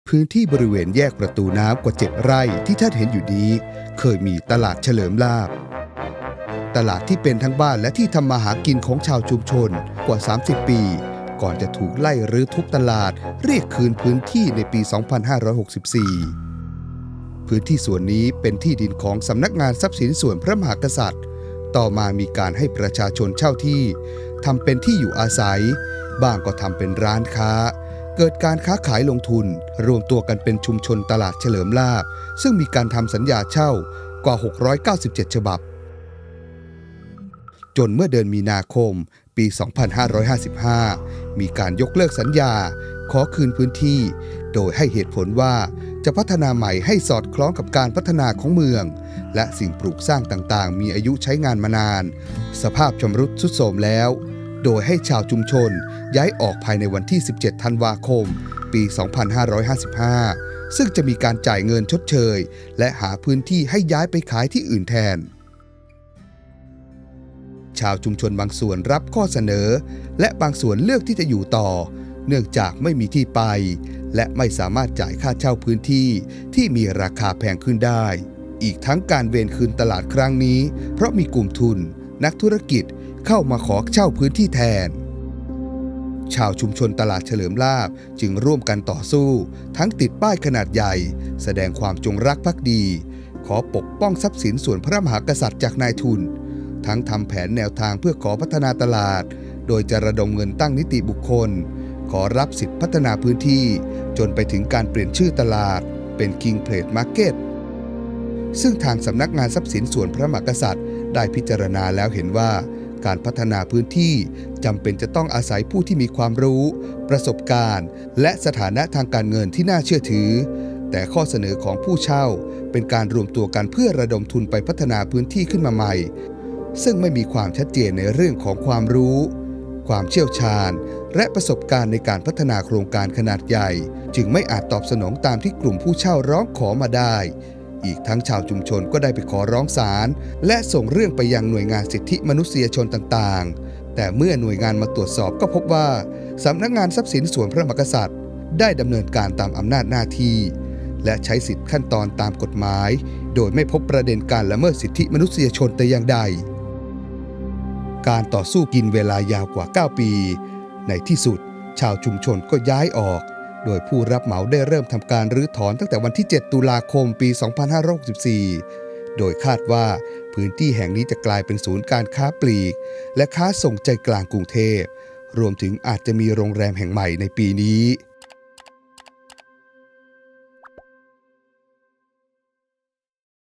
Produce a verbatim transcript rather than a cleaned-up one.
พื้นที่บริเวณแยกประตูน้ำกว่าเจ็ดไร่ที่ท่านเห็นอยู่นี้เคยมีตลาดเฉลิมลาภตลาดที่เป็นทั้งบ้านและที่ทำมาหากินของชาวชุมชนกว่าสามสิบปีก่อนจะถูกไล่รื้อทุบตลาดเรียกคืนพื้นที่ในปี สองพันห้าร้อยหกสิบสี่ พื้นที่ส่วนนี้เป็นที่ดินของสำนักงานทรัพย์สินส่วนพระมหากษัตริย์ต่อมามีการให้ประชาชนเช่าที่ทำเป็นที่อยู่อาศัยบ้างก็ทำเป็นร้านค้าเกิดการค้าขายลงทุนรวมตัวกันเป็นชุมชนตลาดเฉลิมลาภซึ่งมีการทำสัญญาเช่ากว่าหกร้อยเก้าสิบเจ็ดฉบับจนเมื่อเดือนมีนาคมปี สองพันห้าร้อยห้าสิบห้า มีการยกเลิกสัญญาขอคืนพื้นที่โดยให้เหตุผลว่าจะพัฒนาใหม่ให้สอดคล้องกับการพัฒนาของเมืองและสิ่งปลูกสร้างต่างๆมีอายุใช้งานมานานสภาพชำรุดทรุดโทรมแล้วโดยให้ชาวชุมชนย้ายออกภายในวันที่สิบเจ็ดธันวาคมปี สองพันห้าร้อยห้าสิบห้า ซึ่งจะมีการจ่ายเงินชดเชยและหาพื้นที่ให้ย้ายไปขายที่อื่นแทนชาวชุมชนบางส่วนรับข้อเสนอและบางส่วนเลือกที่จะอยู่ต่อเนื่องจากไม่มีที่ไปและไม่สามารถจ่ายค่าเช่าพื้นที่ที่มีราคาแพงขึ้นได้อีกทั้งการเวรคืนตลาดครั้งนี้เพราะมีกลุ่มทุนนักธุรกิจเข้ามาขอเช่าพื้นที่แทนชาวชุมชนตลาดเฉลิมลาภจึงร่วมกันต่อสู้ทั้งติดป้ายขนาดใหญ่แสดงความจงรักภักดีขอปกป้องทรัพย์สินส่วนพระมหากษัตริย์จากนายทุนทั้งทำแผนแนวทางเพื่อขอพัฒนาตลาดโดยจะระดมเงินตั้งนิติบุคคลขอรับสิทธิพัฒนาพื้นที่จนไปถึงการเปลี่ยนชื่อตลาดเป็น King Plate Market ซึ่งทางสำนักงานทรัพย์สินส่วนพระมหากษัตริย์ได้พิจารณาแล้วเห็นว่าการพัฒนาพื้นที่จำเป็นจะต้องอาศัยผู้ที่มีความรู้ประสบการณ์และสถานะทางการเงินที่น่าเชื่อถือแต่ข้อเสนอของผู้เช่าเป็นการรวมตัวกันเพื่อระดมทุนไปพัฒนาพื้นที่ขึ้นมาใหม่ซึ่งไม่มีความชัดเจนในเรื่องของความรู้ความเชี่ยวชาญและประสบการณ์ในการพัฒนาโครงการขนาดใหญ่จึงไม่อาจตอบสนองตามที่กลุ่มผู้เช่าร้องขอมาได้อีกทั้งชาวชุมชนก็ได้ไปขอร้องศาลและส่งเรื่องไปยังหน่วยงานสิทธิมนุษยชนต่างๆแต่เมื่อหน่วยงานมาตรวจสอบก็พบว่าสำนักงานทรัพย์สินส่วนพระมหากษัตริย์ได้ดำเนินการตามอำนาจหน้าที่และใช้สิทธิขั้นตอนตามกฎหมายโดยไม่พบประเด็นการละเมิดสิทธิมนุษยชนแต่อย่างใดการต่อสู้กินเวลายาวกว่าเก้าปีในที่สุดชาวชุมชนก็ย้ายออกโดยผู้รับเหมาได้เริ่มทำการรื้อถอนตั้งแต่วันที่เจ็ดตุลาคมปี สองพันห้าร้อยหกสิบสี่ โดยคาดว่าพื้นที่แห่งนี้จะกลายเป็นศูนย์การค้าปลีกและค้าส่งใจกลางกรุงเทพรวมถึงอาจจะมีโรงแรมแห่งใหม่ในปีนี้